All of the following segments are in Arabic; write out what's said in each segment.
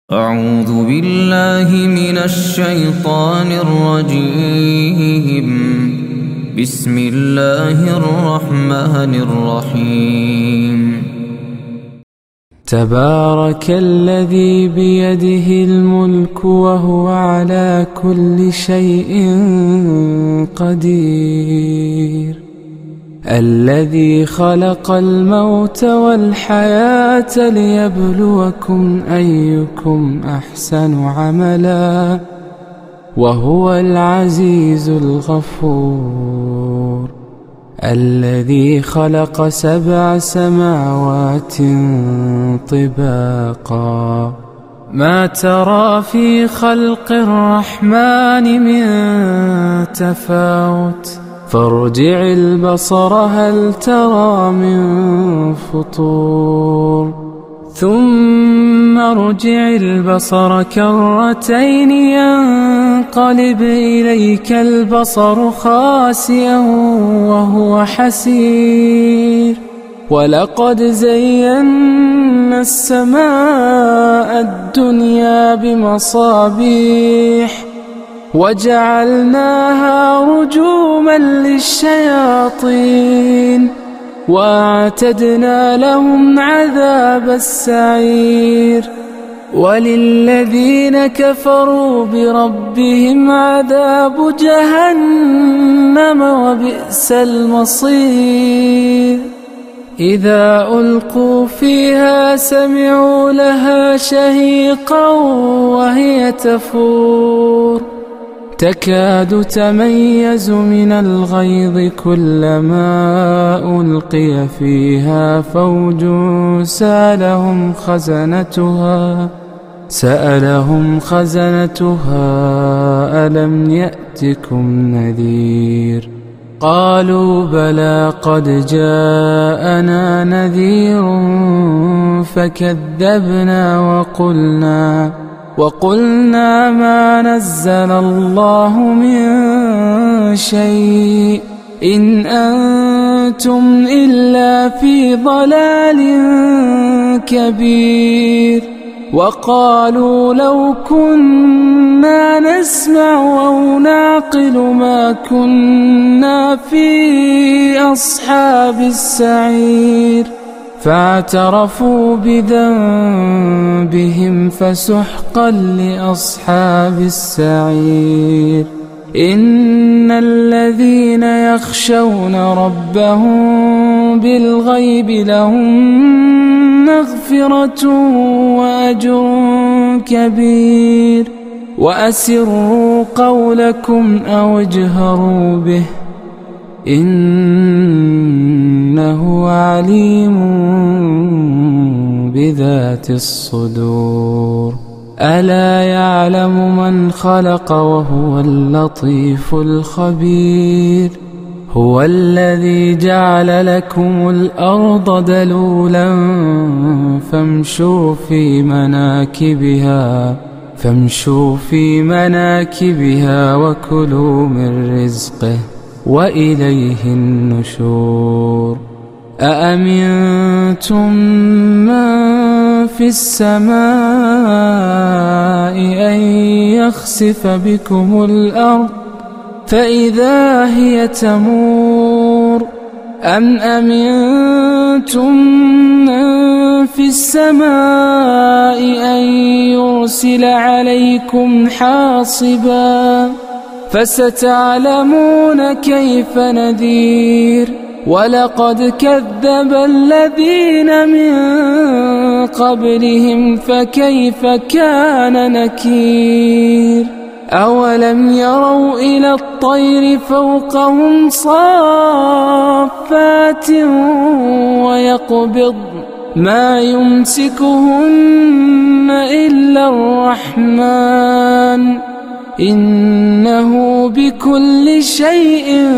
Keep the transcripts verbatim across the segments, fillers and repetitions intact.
أعوذ بالله من الشيطان الرجيم. بسم الله الرحمن الرحيم. تبارك الذي بيده الملك وهو على كل شيء قدير، الذي خلق الموت والحياة ليبلوكم أيكم أحسن عملا، وهو العزيز الغفور، الذي خلق سبع سماوات طباقا، ما ترى في خلق الرحمن من تفاوت، فارجع البصر هل ترى من فطور، ثم ارجع البصر كرتين ينقلب إليك البصر خاسئا وهو حسير، ولقد زينا السماء الدنيا بمصابيح وجعلناها رجوما للشياطين، وأعتدنا لهم عذاب السعير، وللذين كفروا بربهم عذاب جهنم وبئس المصير. إذا ألقوا فيها سمعوا لها شهيقا وهي تفور، تكاد تميز من الغيظ كلما ألقي فيها فوج سألهم خزنتها سألهم خزنتها ألم يأتكم نذير؟ قالوا بلى قد جاءنا نذير فكذبنا وقلنا وقلنا ما نزل الله من شيء إن أنتم إلا في ضلال كبير. وقالوا لو كنا نسمع أو نعقل ما كنا في أصحاب السعير، فاعترفوا بذنبهم فسحقا لأصحاب السعير. إن الذين يخشون ربهم بالغيب لهم مغفرة وأجر كبير. وأسروا قولكم أو اجهروا به إنه عليم بذات الصدور. ألا يعلم من خلق وهو اللطيف الخبير. هو الذي جعل لكم الأرض دلولا فامشوا في مناكبها فامشوا في مناكبها وكلوا من رزقه وإليه النشور. أأمنتم من في السماء أن يخسف بكم الأرض فإذا هي تمور، أم أمنتم من في السماء أن يرسل عليكم حاصبا فستعلمون كيف نذير. ولقد كذب الذين من قبلهم فكيف كان نكير. أولم يروا إلى الطير فوقهم صافات ويقبض ما يمسكهن إلا الرحمن إنه بكل شيء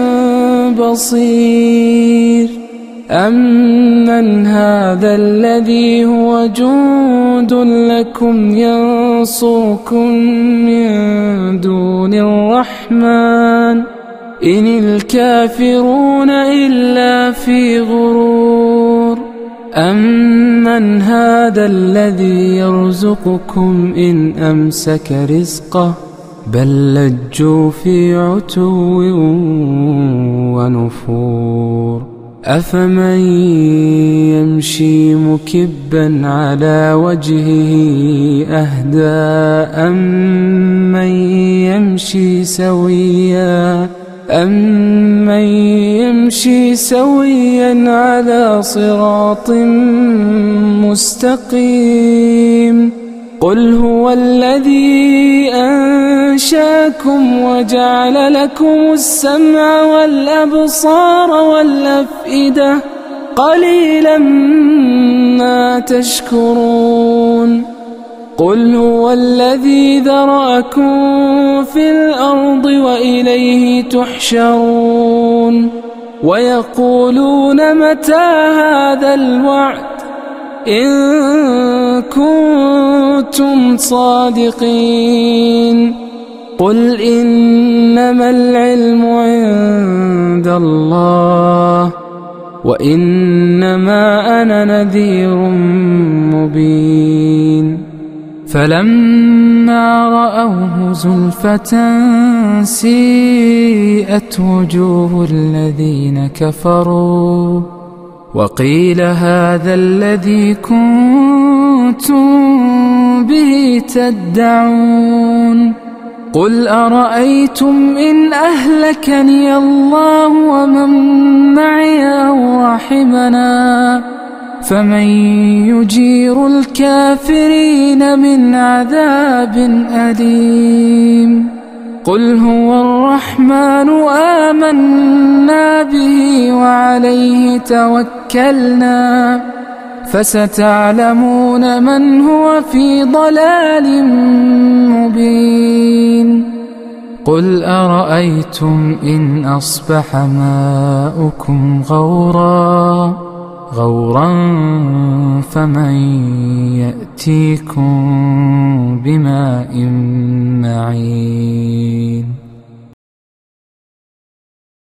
بصير. أمن هذا الذي هو جند لكم ينصركم من دون الرحمن إن الكافرون إلا في غرور. أمن هذا الذي يرزقكم إن أمسك رزقه بل لجوا في عتو ونفور أفمن يمشي مكبا على وجهه أهدى أمن يمشي سويا أمن يمشي سويا على صراط مستقيم قل هو الذي أنشاكم وجعل لكم السمع والأبصار والأفئدة قليلا ما تشكرون قل هو الذي ذرأكم في الأرض وإليه تحشرون ويقولون متى هذا الوعد إن كنتم صادقين قل إنما العلم عند الله وإنما أنا نذير مبين فلما رأوه زلفة سيئت وجوه الذين كفروا وقيل هذا الذي كنتم به تدعون قل أرأيتم إن أهلكني الله ومن معي أو رحمنا فمن يجير الكافرين من عذاب أليم قل هو الرحمن آمنا به وعليه توكلنا فستعلمون من هو في ضلال مبين قل أرأيتم إن أصبح ماؤكم غورا غورا فمن يأتيكم بماء معين